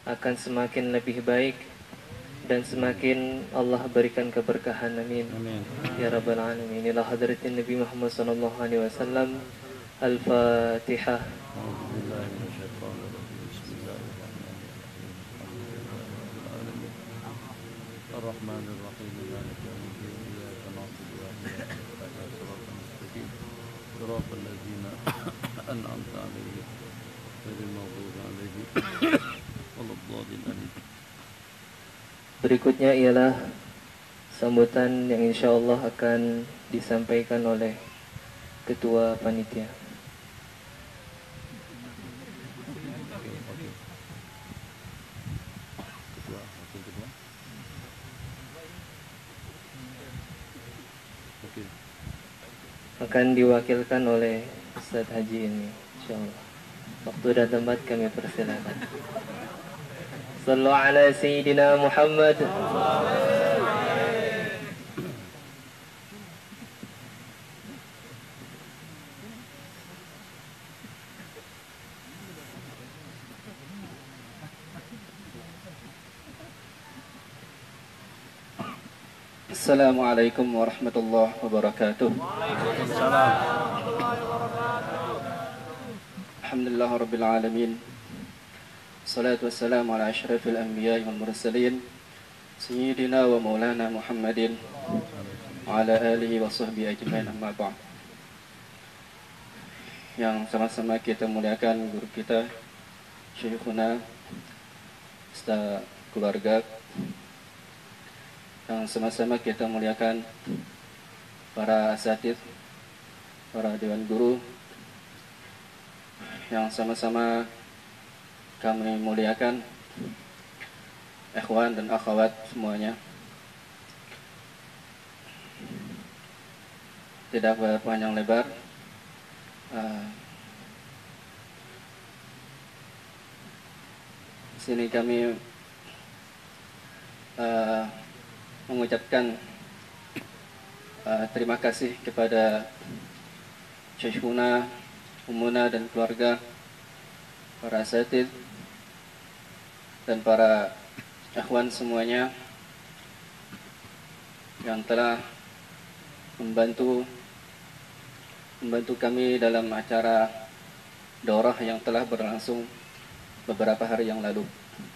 akan semakin lebih baik dan semakin Allah berikan keberkahan. Amin. Amin. Ya Rabbal Alamin. Ila hadratin Nabi Muhammad sallallahu alaihi wasallam. Al-Fatihah. الرحمن الرحيم مالك يوم الدين إياك نعبد وإياك نستعين صراط المستقيم صراط الذين أنعمت عليهم غير المغضوب عليهم ولا الضالين آمين. Berikutnya ialah sambutan yang insya Allah akan disampaikan oleh Ketua Panitia. Akan diwakilkan oleh Ustadz Haji ini, insyaallah. Waktu dan tempat kami persilakan. Sallu ala Sayyidina Muhammad. Assalamualaikum warahmatullahi wabarakatuh. Waalaikumsalam. Alhamdulillah rabbil alamin. Salatu wassalamu ala asyrafil anbiya'i wal mursalin Sayyidina wa maulana Muhammadin wa ala alihi wa sahbihi ajmain, amma ba'd. Yang sama-sama kita muliakan guru kita Syekhuna Ustaz keluarga, yang sama-sama kita muliakan para asatidz, para dewan guru, yang sama-sama kami muliakan ikhwan dan akhwat semuanya. Tidak berpanjang lebar, di sini kami mengucapkan terima kasih kepada Syekhuna, Ummuna dan keluarga, para asatidz dan para ikhwan semuanya yang telah membantu kami dalam acara daurah yang telah berlangsung beberapa hari yang lalu.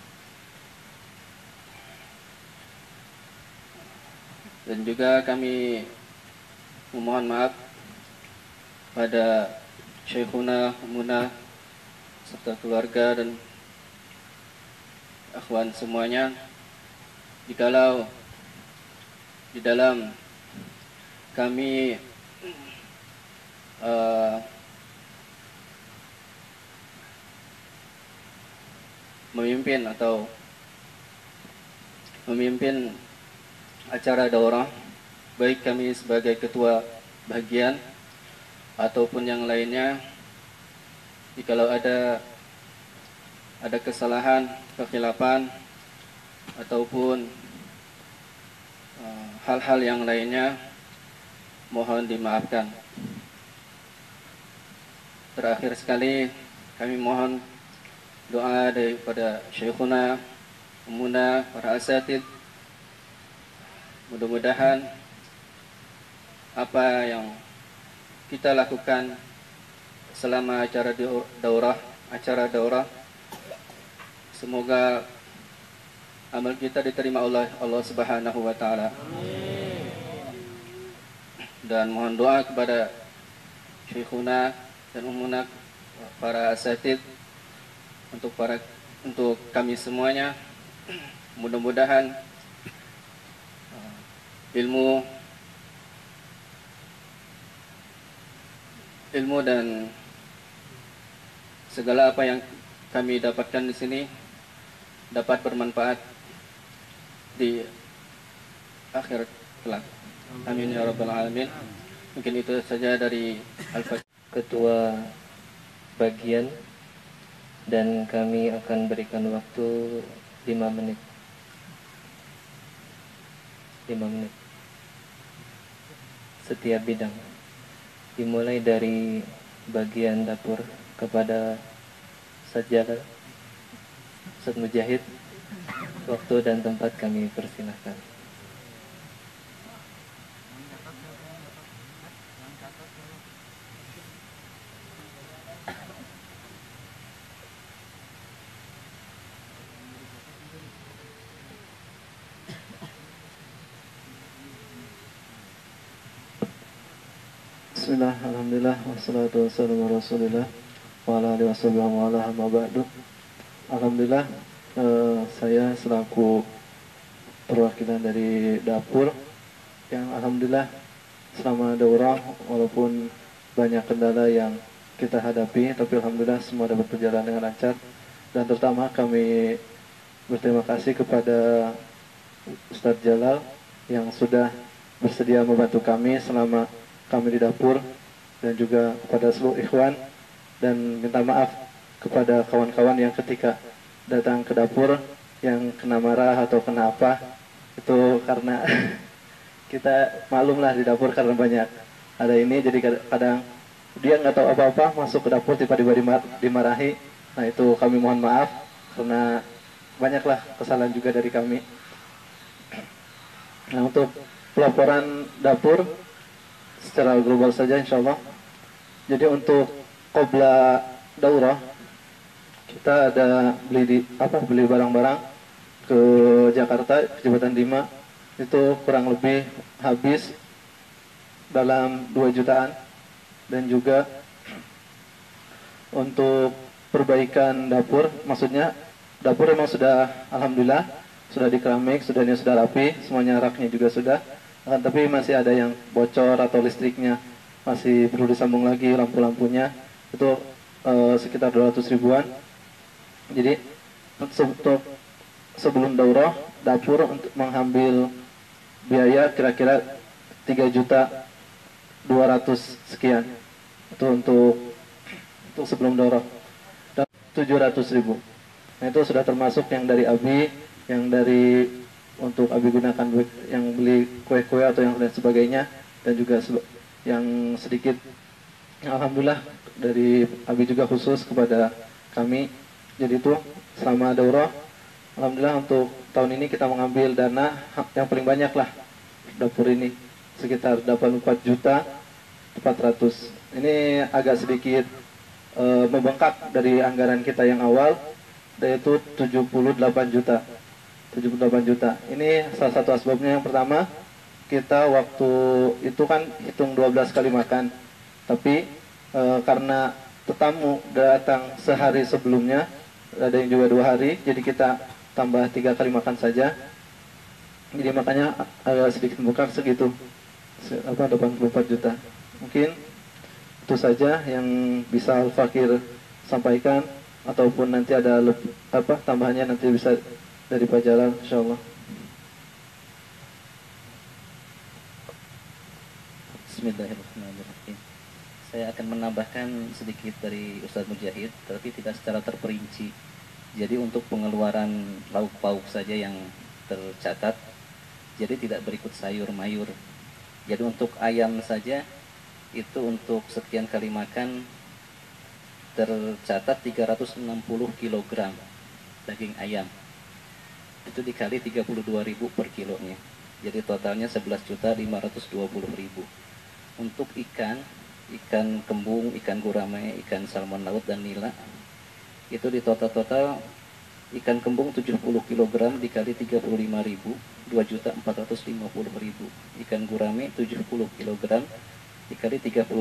Dan juga kami memohon maaf pada Syekhuna, Ummuna, serta keluarga dan akhwan semuanya, jikalau di dalam kami memimpin acara daurah, baik kami sebagai ketua bagian ataupun yang lainnya, jikalau ada kesalahan, kekhilafan ataupun hal-hal yang lainnya, mohon dimaafkan. Terakhir sekali kami mohon doa daripada Syekhuna, Ummuna, para asatidz. Mudah-mudahan apa yang kita lakukan selama acara daurah, semoga amal kita diterima oleh Allah Subhanahu wa taala. Dan mohon doa kepada Syekhuna dan Ummuna, para asatidz, untuk kami semuanya, mudah-mudahan ilmu dan segala apa yang kami dapatkan di sini dapat bermanfaat di akhir kelak. Amin ya rabbal alamin. Mungkin itu saja dari Ketua bagian, dan kami akan berikan waktu 5 menit. 5 menit setiap bidang, dimulai dari bagian dapur kepada Sajjal Ustaz Mujahid, waktu dan tempat kami persilahkan. Bismillah, alhamdulillah, wassalatu wassalamu ala rasulillah wa ala alihi wa ala amma ba'du. Alhamdulillah, saya selaku perwakilan dari dapur yang alhamdulillah selama daurah walaupun banyak kendala yang kita hadapi, tapi alhamdulillah semua dapat berjalan dengan lancar. Dan terutama kami berterima kasih kepada Ustadz Jalal yang sudah bersedia membantu kami selama kami di dapur, dan juga kepada seluruh ikhwan, dan minta maaf kepada kawan-kawan yang ketika datang ke dapur yang kena marah atau kena apa, itu karena kita maklumlah di dapur karena banyak ada ini, jadi kadang dia nggak tahu apa-apa masuk ke dapur tiba-tiba dimarahi. Nah itu kami mohon maaf karena banyaklah kesalahan juga dari kami. Nah untuk pelaporan dapur secara global saja insya Allah. Jadi untuk qobla daurah kita ada beli barang-barang ke Jakarta, ke Jembatan Dima, itu kurang lebih habis dalam 2 jutaan. Dan juga untuk perbaikan dapur, maksudnya dapur memang sudah alhamdulillah sudah di keramik, sudah rapi, semuanya raknya juga sudah. Tapi masih ada yang bocor atau listriknya masih perlu disambung lagi, lampu-lampunya itu sekitar 200 ribuan. Jadi untuk sebelum daurah dapur untuk mengambil biaya kira-kira 3.200.000 sekian. Itu untuk sebelum daurah. Dan 700.000. Nah itu sudah termasuk yang dari Abi, yang dari untuk Abi gunakan yang beli kue-kue atau yang lain sebagainya, dan juga yang sedikit alhamdulillah dari Abi juga khusus kepada kami. Jadi itu selama daurah alhamdulillah untuk tahun ini kita mengambil dana yang paling banyak lah dapur ini sekitar 84.400.000. Ini agak sedikit membengkak dari anggaran kita yang awal, yaitu 78 juta. Ini salah satu asbabnya. Yang pertama, kita waktu itu kan hitung 12 kali makan. Tapi karena tetamu datang sehari sebelumnya, ada yang juga 2 hari, jadi kita tambah 3 kali makan saja. Jadi makanya agak sedikit membengkak segitu. 84 juta. Mungkin itu saja yang bisa Al-Fakir sampaikan, ataupun nanti ada tambahannya nanti bisa dari Pak Jalal insyaallah. Bismillahirrahmanirrahim. Saya akan menambahkan sedikit dari Ustadz Mujahid, tapi tidak secara terperinci. Jadi untuk pengeluaran lauk pauk saja yang tercatat, jadi tidak berikut sayur mayur. Jadi untuk ayam saja itu untuk sekian kali makan tercatat 360 kg daging ayam. Itu dikali 32.000 per kilonya, jadi totalnya 11.520.000. Untuk ikan kembung, ikan gurame, ikan salmon laut dan nila, itu di total ikan kembung 70 kg dikali 35.000, 2.450.000. Ikan gurame 70 kg dikali 35.000,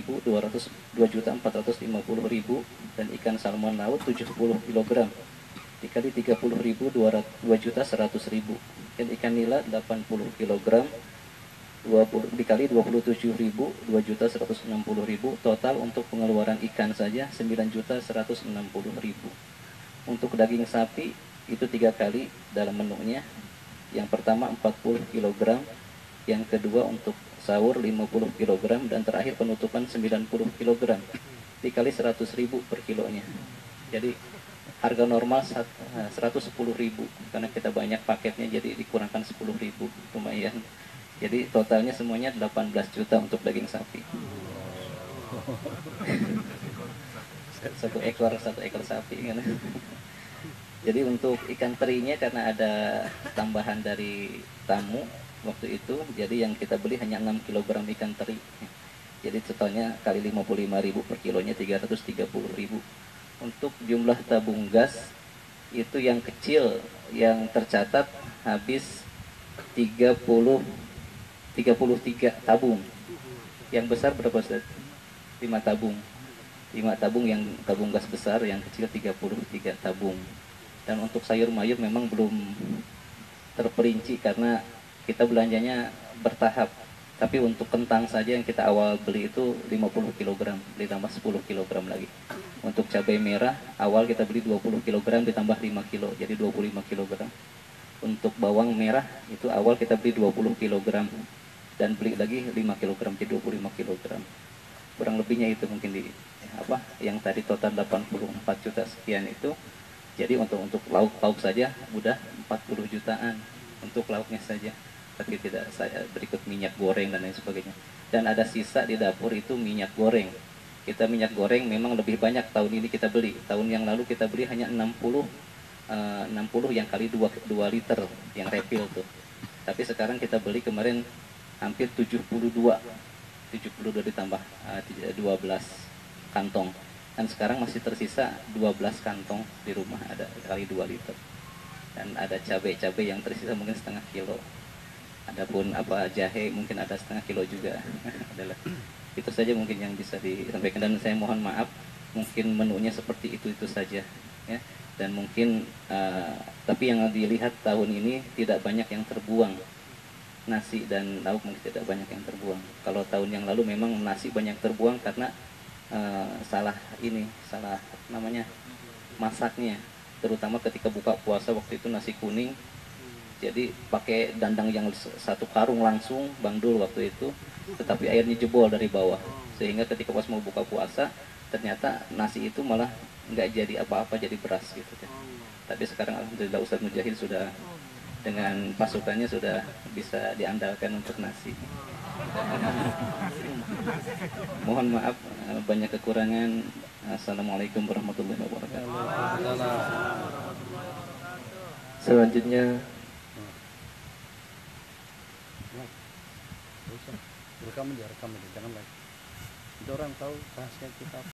2.450.000. Dan ikan salmon laut 70 kg dikali 30.000, 2.100.000. Dan ikan nila 80 kg dikali 27.000, 2.160.000. Total untuk pengeluaran ikan saja 9.160.000. Untuk daging sapi itu 3 kali dalam menunya. Yang pertama 40 kg, yang kedua untuk sahur 50 kg, dan terakhir penutupan 90 kg dikali 100.000 per kilonya. Jadi harga normal 110.000, karena kita banyak paketnya jadi dikurangkan 10.000, lumayan. Jadi totalnya semuanya 18 juta untuk daging sapi. satu ekor sapi kan. Jadi untuk ikan terinya karena ada tambahan dari tamu waktu itu, jadi yang kita beli hanya 6 kg ikan teri. Jadi totalnya kali 55.000 per kilonya 330.000. Untuk jumlah tabung gas itu yang kecil yang tercatat habis 33 tabung. Yang besar berapa Ustaz? 5 tabung. 5 tabung yang tabung gas besar, yang kecil 33 tabung. Dan untuk sayur mayur memang belum terperinci karena kita belanjanya bertahap. Tapi untuk kentang saja yang kita awal beli itu 50 kg, ditambah 10 kg lagi. Untuk cabai merah awal kita beli 20 kg ditambah 5 kg, jadi 25 kg. Untuk bawang merah itu awal kita beli 20 kg dan beli lagi 5 kg, jadi 25 kg. Kurang lebihnya itu mungkin yang tadi total 84 juta sekian itu. Jadi untuk lauk saja udah 40 jutaan untuk lauknya saja. Tapi tidak saya berikut minyak goreng dan lain sebagainya. Dan ada sisa di dapur itu minyak goreng. Kita minyak goreng memang lebih banyak tahun ini kita beli. Tahun yang lalu kita beli hanya 60 yang kali 2 liter yang refill tuh. Tapi sekarang kita beli kemarin hampir 72 ditambah 12 kantong. Dan sekarang masih tersisa 12 kantong di rumah, ada kali 2 liter. Dan ada cabai yang tersisa mungkin setengah kilo. Adapun jahe mungkin ada setengah kilo juga. Adalah itu saja mungkin yang bisa disampaikan, dan saya mohon maaf mungkin menunya seperti itu saja ya. Dan mungkin tapi yang dilihat tahun ini tidak banyak yang terbuang. Nasi dan lauk mungkin tidak banyak yang terbuang. Kalau tahun yang lalu memang nasi banyak terbuang karena salah masaknya, terutama ketika buka puasa waktu itu nasi kuning, jadi pakai dandang yang 1 karung langsung Bang Dul waktu itu, tetapi airnya jebol dari bawah, sehingga ketika pas mau buka puasa ternyata nasi itu malah nggak jadi apa-apa, jadi beras gitu ya. Tapi sekarang alhamdulillah Ustadz Mujahid sudah dengan pasukannya sudah bisa diandalkan untuk nasi. Mohon maaf banyak kekurangan. Assalamualaikum warahmatullahi wabarakatuh. Selanjutnya rekam aja, jangan like. Itu orang tahu rahasia kita.